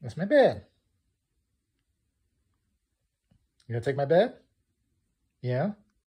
That's my bed. You gonna take my bed? Yeah?